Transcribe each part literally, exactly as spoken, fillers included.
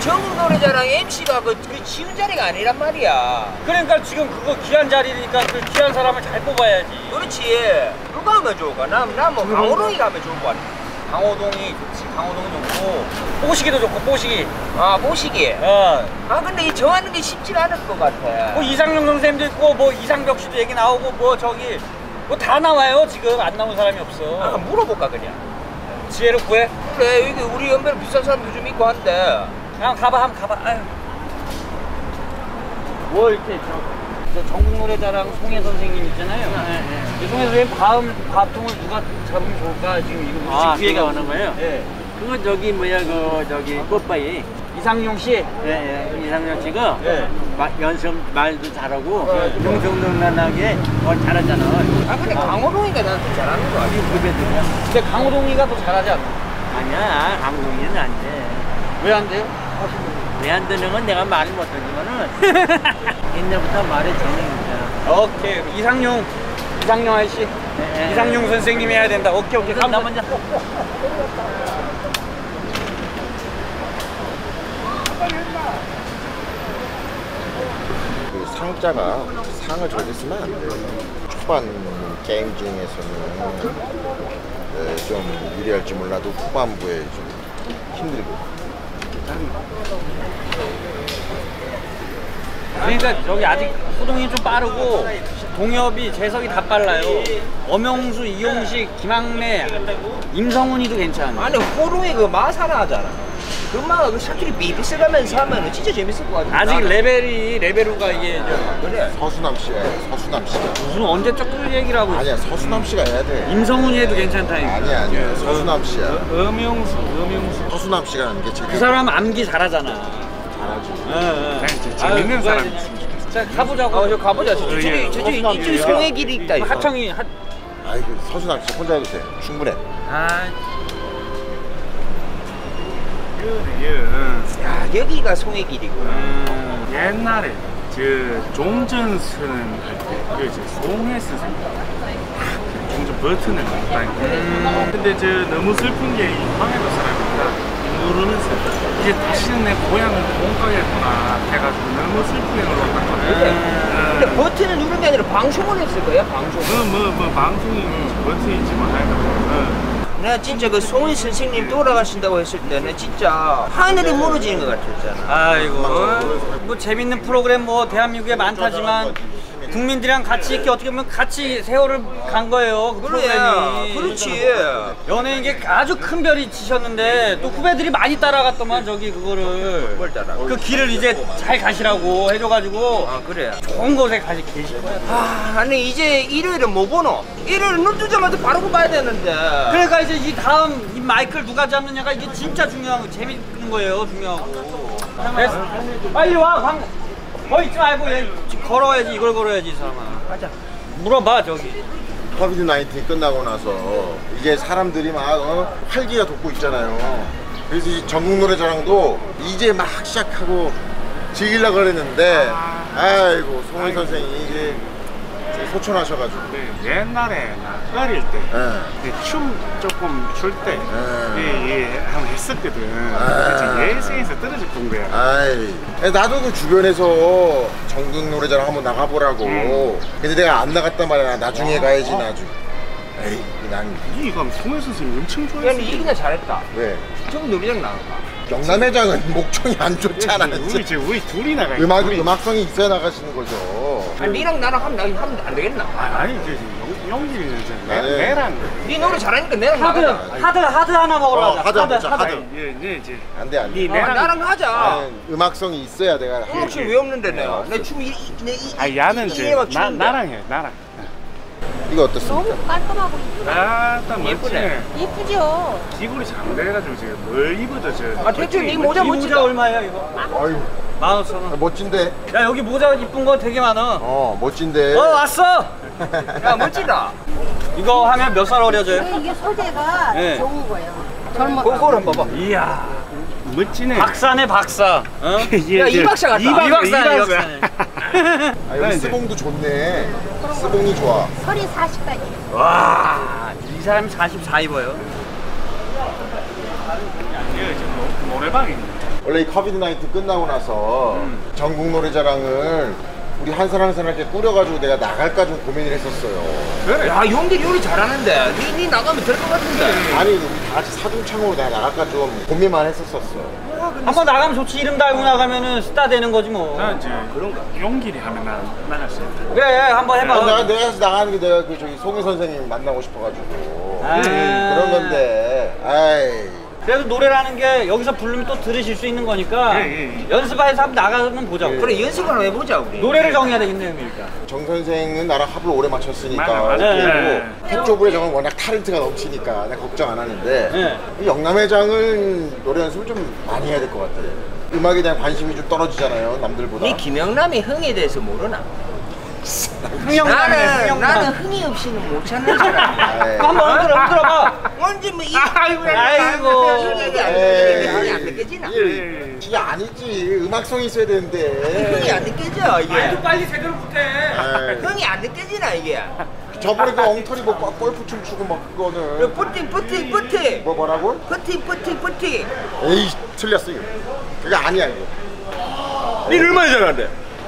전국 노래자랑 엠씨가 그, 그 쉬운 자리가 아니란 말이야. 그러니까 지금 그거 귀한 자리니까 그 귀한 사람을 잘 뽑아야지. 그렇지. 누가 하면 좋을까? 난난뭐 강호동이가 하면 좋을 것 같아. 강호동이 좋지. 강호동이 좋고 뽀시기도 좋고 뽀시기. 아 뽀시기. 어. 아 근데 이 정하는 게 쉽지가 않을 것 같아. 뭐 이상용 선생님도 있고 뭐 이상벽 씨도 얘기 나오고 뭐 저기 뭐 다 나와요. 지금 안 나온 사람이 없어. 아 물어볼까 그냥. 지혜를 구해? 그래 여기 우리 연배로 비싼 사람도 좀 있고 한데. 그냥 가봐 한번 가봐. 아유. 뭐 이렇게 저, 저 전국 노래자랑 송혜 선생님 있잖아요. 네, 네. 송혜 선생님 다음 밥통을 누가 잡으면 좋을까 지금 이거 아, 기회가 그거 오는 거예요. 네. 그건 저기 뭐야 그 저기 꽃바위 이상용 씨. 예, 예, 이상용 씨가 네. 마, 연습 말도 잘하고 용성능란하게 어, 잘하잖아. 아 근데 강호동이가 나한테 잘하는 거 아니야? 후배들이야. 근데 강호동이가 더 잘하지 않나? 아니야, 강동이는 안 돼. 왜 안 돼요? 왜 안 되는 건 내가 말을 못하지만은 옛날부터 말에 재능이 있잖아. 오케이 이상용 이상용 아저씨 네, 이상용 선생님이 해야 된다. 오케이 오케이 나 먼저. 그 상자가 상을 저렇게 쓰면 안 돼. 초반 게임 중에서는 에, 좀 유리할지 몰라도 후반부에 좀 힘들고. 그러니까 저기 아직 호동이 좀 빠르고 동엽이 재석이 다 빨라요. 엄영수, 이용식, 김학래, 임성훈이도 괜찮아. 아니 호동이 그 마사나 하잖아. 그 마가 그 샤키리 비비스가면서 하면 진짜 재밌을 것 같아. 아직 레벨이 레벨우가 이게 저, 그래. 서수남 씨가 해, 서수남 씨가. 무슨 언제적 그 얘기를 하고 있어. 아니야, 서수남 씨가 해야 돼. 임성훈이 해도 괜찮다니까. 아니야, 아니야. 서수남 씨야. 엄영수, 엄영수. 서수남 씨가 하는 게 제일. 그 사람 암기 잘하잖아. 잘하지. 응, 응. 재밌는 아유, 사람이 그거 자 가보자고. 어, 저 가보자. 저쪽에 저쪽에 이쪽 송의 길이 있다. 이거. 하청이 하. 아이고, 서수남 씨 혼자 해도 돼. 충분해. 아. 야 여기가 송의 길이구나. 음, 옛날에 저 종전선언 할때 그 송혜 선생님 종전 버튼을 넣었다니까. 음. 근데 저 너무 슬픈 게 황해도 사람이니까 누르면서 이제 다시는 내 고향을 못 가겠구나 해가지고 너무 슬프게 눌렀단 말이야. 그래. 음. 근데 버튼을 누른 게 아니라 방송을 했을 거야 방송. 뭐뭐 뭐 방송이 버튼인지 뭐 하여간. 내가 진짜 그 송희 선생님 돌아가신다고 했을 때는 진짜 하늘이 무너지는 것 같았잖아. 아이고 뭐 재밌는 프로그램 뭐 대한민국에 많다지만 국민들이랑 같이 이렇게 어떻게 보면 같이 세월을 간 거예요. 그 그래, 프로그램이. 그렇지. 연예인계 아주 큰 별이 치셨는데 또 후배들이 많이 따라갔더만 저기 그거를 뭘 따라? 그 길을 이제 잘 가시라고 해줘가지고 아 그래. 좋은 곳에 가시 계실 거야. 아 아니 이제 일요일은 뭐 보노? 일요일 눈 뜨자마자 바로 봐야 되는데. 그러니까 이제 이 다음 이 마이크를 누가 잡느냐가 이게 진짜 중요하고 재밌는 거예요. 중요하고. 됐어. 빨리 와 광. 뭐 있지 말고 얘 걸어야지. 이걸 걸어야지 이 사람아. 가자. 물어봐 저기. 코비드 나인틴 끝나고 나서 이제 사람들이 막 어, 활기가 돋고 있잖아요. 그래서 이 전국 노래자랑도 이제 막 시작하고 즐기려고 그랬는데 아이고 송혜 선생이 이제 소천하셔가지고. 네, 옛날에 나 어릴 때 춤 예. 조금 출 때 예. 예, 예, 한번 했었거든. 아. 그래서 예선에서 떨어졌던 거야. 아이, 나도 그 주변에서 전국 노래자랑 한번 나가보라고. 음. 근데 내가 안 나갔단 말이야. 나중에 가야지, 나중에. 에이, 난. 이거 송혜 선생님 엄청 야, 좋아했어. 니 이기나 잘했다. 왜? 좀 노래장 나갈까? 경남회장은 목청이 안 좋잖아. 우리 지금 우리 둘이 나가. 음악, 음악성이 있어야 나가시는 거죠. 아니 니랑 나랑 하면, 나, 하면 안 되겠나? 아, 아니 저 용기는 이제 내 네. 내랑. 니 노래 잘하니까 내랑 하드 나가자. 하드 하드 하나 먹으러 어, 가자. 하드 한번 자, 하드. 예, 예, 이제. 안 돼, 안 돼. 니 어, 내랑. 나랑 하자. 나는 음악성이 있어야 내가. 음악 춤 왜 없는데 내가? 내 춤 이, 이, 내 이, 아, 야는 이, 이제 이 음악 나 추는데. 나랑 해, 나랑. 이거 어떻습니까? 너무 깔끔하고 아, 딱 예쁘네. 멋지네. 이쁘죠? 기골이 잘돼가지고 지금 뭘 입어도 저. 아 대충 니 모자 이 모자 멋지다. 얼마야 이거? 아유, 만 오천 원. 멋진데? 야 여기 모자 이쁜 거 되게 많아. 어, 멋진데? 어 왔어. 야 멋지다. 이거 하면 몇 살 어려져요? 이게 소재가 네. 좋은 거예요. 젊어. 그걸 한번 봐봐. 이야 멋지네. 박사네 박사. 어? 예, 야, 예. 이 박사 같다. 이 박- 이 박사네, 이 이 박사네. 아, 여기 스봉도 좋네. 스봉이 좋아. 허리 사십까지. 와, 이 사람이 사십사 입어요. 예, 지금 노래방이. 원래 이 코비드 나인틴 끝나고 나서 전국 노래자랑을 우리 한 사람 한 사람 이렇게 꾸려가지고 내가 나갈까 좀 고민을 했었어요. 그래. 야, 용기 요리 잘하는데. 니, 니 나가면 될 것 같은데. 아니 우리 다 같이 사중창으로 내가 나갈까 좀 고민만 했었었어. 한번 나가면 좋지. 이름 달고 나가면은 스타 되는 거지 뭐. 저는 이제 그런가 용기를 하면 나 나갈 수 있다. 그래, 한번 해봐. 아, 내가 내가 나가는 게 내가 그 저기 송혜 선생님 만나고 싶어가지고 아. 그런 건데. 아이. 그래도 노래라는 게 여기서 부르면 또 들으실 수 있는 거니까 예, 예. 연습해서 한번 나가면 보자고. 그래, 연습을 한번 해보자, 우리. 노래를 정해야 되겠네요, 그러니까. 정 선생은 나랑 합을 오래 맞췄으니까 맞아, 맞아. 그리고 네. 탭조브의 정은 워낙 타렌트가 넘치니까 내가 걱정 안 하는데 네. 이 영남회장은 노래 연습을 좀 많이 해야 될 것 같아. 음악에 대한 관심이 좀 떨어지잖아요, 남들보다. 니 김영남의 흥에 대해서 모르나? 흥영남이네, 나는, 흥영남. 나는 흥이 없이는 못 찾는 사람이야. 아이. 한번 흔들어, 흔들어봐. 언제 뭐, 이. 아이고, 아이고. 흥이 안 에이. 흥이 안 느껴지나? 이게, 이게 아니지. 음악성이 있어야 되는데. 흥이 안 느껴져, 이게. 빨리 제대로 못해. 아이. 흥이 안 느껴지나, 이게. 저번에 그 엉터리 뭐 golf- 골프 춤추고 막 그거는 뿌팅, 뿌팅, 뿌팅. 뭐 뭐라고? 뿌팅, 뿌팅, 뿌팅. 에이 틀렸어 이거. 그게 아니야 이거. 니 얼마나 잘하는데?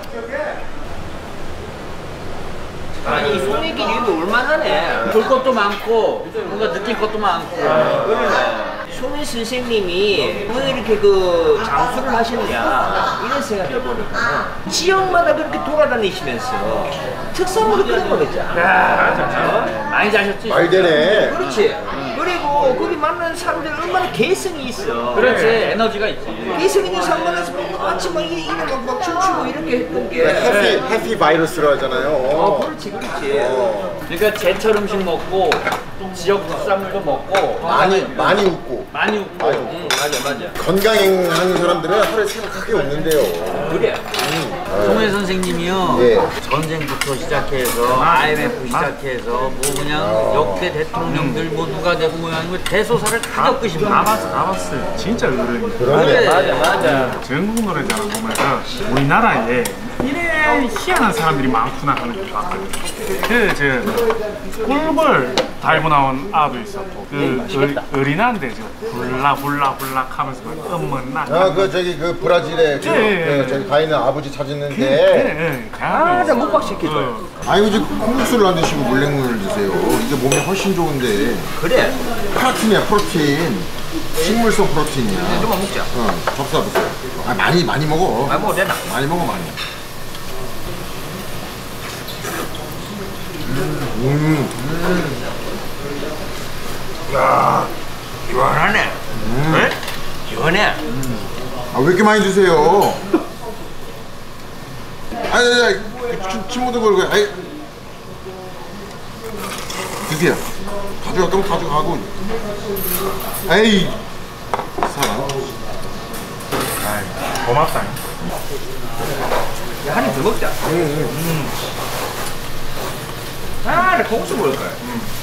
아니, 송혜기 이거 얼마나네. 볼 것도 많고 뭔가 느낄 것도 많고. 송혜 선생님이 왜 이렇게 그 장수를 하셨냐 이런 생각해 보니까 지역마다 그렇게 돌아다니시면서 특산물을 끓여 먹었잖아. 많이 자셨지? 말 되네. 그렇지. 그리고 거기 만나는 사람들 얼마나 개성이 있어. 그렇지, 에너지가 있지. 개성 있는 사람만나서 같이 막 이래 막, 막 춤추고 이렇게 했던 게. 해피 해피 바이러스로 하잖아요. 어, 그렇지, 그렇지. 그러니까 제철 음식 먹고 지역 특산물도 먹고 많이 많이 웃고 많이 웃고. 많이 웃고. 응, 맞아, 맞아. 건강하는 사람들은 하루에 세 번 크게 웃는데요. 그래. 송혜 선생님이요. 예. 전쟁부터 시작해서 아이엠에프 시작해서 뭐 그냥 역대 대통령들 뭐 누가 되고 뭐 하는 거 대소사를 다 겪으신 분. 다 봤어, 다 봤어요. 진짜 어른이. 그러네. 맞아, 맞아. 전국 노래자랑 보면서 우리나라에 이래 희한한 사람들이 많구나 하는 걸 봤거든요. 그저 꿀벌 달고 나온 아도 있었고 그 어, 어린아인데 저 훌라 훌라 훌라 하면서 막 엄문나. 아, 그 저기 그 브라질에 그, 예, 예, 그 저기 가 있는 아버지 찾았는데. 예, 예. 아, 나 목박 시켜줘요. 아이고 이제 콩국수를 안 드시고 물냉면을 드세요. 이게 몸에 훨씬 좋은데. 그래. 프로틴이야 프로틴. 식물성 프로틴이야. 좀만 먹자. 어, 접사 보세요. 아 많이 많이 먹어. 아, 뭐 되나? 많이 먹어 많이. 음. 야, 시원하네. 응? 시원해. 아 왜 이렇게 많이 드세요? 아니 아니 아니 그 친구들 걸고 아이 드세요. 가져가 좀 가져가고. 에이 사람. 고맙다. 야, 한 입 더 먹자. 응, 아, 나 공수 먹을 거야.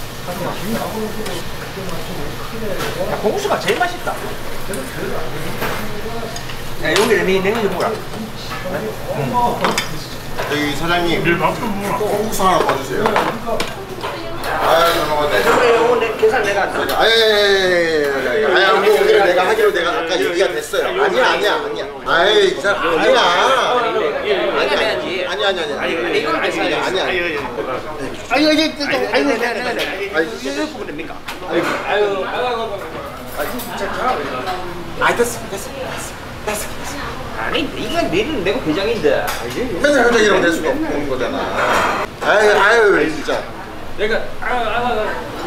야, 공수가 제일 맛있다. 야, 여기는 니 냉면 좀 먹어라. 저기 사장님 일 밥도 먹어. 콩국수 하나 더 주세요. 아유 잘 먹었네. 그래, 오늘 계산 내가 안 써. 아예 아야 뭐 오늘 내가 하기로 내가 아까 얘기가 됐어요. 아니야 아니야 아니야. 아이 그 사람 아니야. 아니야, 해야지. 아니야 아니야 아니야. 아니, 이건 계산이야. 아니야 아니야. 아니, 아니, 아니, 아니, 아니, 아니, 아니, 이거 부분 됩니까? 아유, 아유, 아유. 아 됐어 됐어 됐어. 아니, 이건 내리는 내가 회장인데. 맨날 회장이라고 낼 수가 없는 거잖아. 아유 아유 진짜. 내가 아유, 아유, 아유.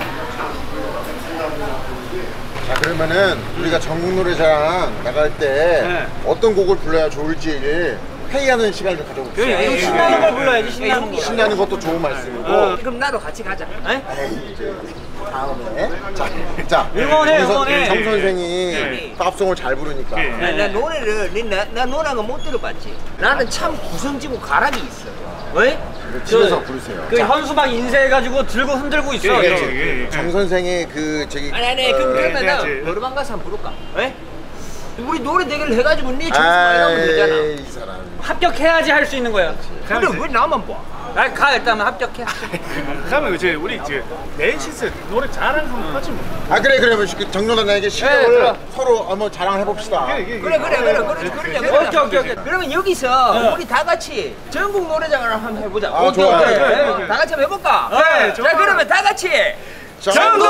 자 그러면은 우리가 전국 노래자랑 나갈 때 네. 어떤 곡을 불러야 좋을지 회의하는 시간을 좀 가져봅시다. 그래, 신나는 걸 불러야지, 신나는 거. 신나는 것도 좋은 말씀이고. 그럼 나도 같이 가자. 에? 에이 이제 다음에 자, 자 응원해, 정 선- 응원해. 정 선생이 예. 팝송을 잘 부르니까 예. 나, 나 노래를 니- 나, 나 노래한 거 못 들어봤지. 나는 참 구성지고 가락이 있어. 왜? 집에서 부르세요. 그 현수막 인쇄해가지고 들고 흔들고 있어. 예, 그렇지. 예, 예. 정 선생의 그 저기 아니 아니 어, 그럼 그러면 예, 나 예. 노래방 가서 한번 부를까? 왜? 우리 노래 대결을 해가지고 네 점수 많이 나오면 되잖아. 아이, 이 사람. 합격해야지 할 수 있는 거야. 근데 왜 나만 봐? 아, 가 일단 합격해. 그러면 이제 우리 이제 넷이서 노래 잘하는 거 하지 뭐. 아 그래 그래 정노단에게 실력을 그래. 서로 한번 자랑해 봅시다. 그래 그래 그래 그래 그래 그래. 오케이 오케이 오케이. 그러면 여기서 우리 다 같이 전국 노래장을 한번 해보자. 아, 좋아요. 그래. 그래, 그래, 그래. 다 같이 한번 해볼까? 네, 자 좋아요. 그러면 다 같이 전국!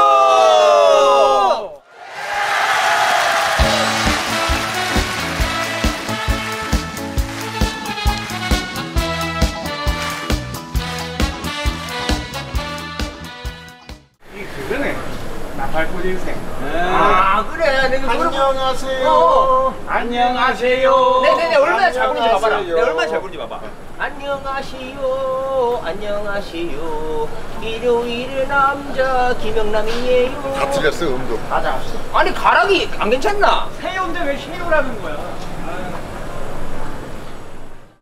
이 그거네. 나팔꽃 인생. 아 그래 내가 노래 안녕하세요. 어. 안녕하세요. 네네네 얼마나 잘 부르는지 봐봐라. 안녕하세요. 네, 얼마나 잘 부르는지 봐봐. 안녕하시오 안녕하시오 일요일 남자 김영남이에요. 다 틀렸어 음도. 맞아. 아니 가락이 안 괜찮나? 세요인데 왜 쉐요라는 거야?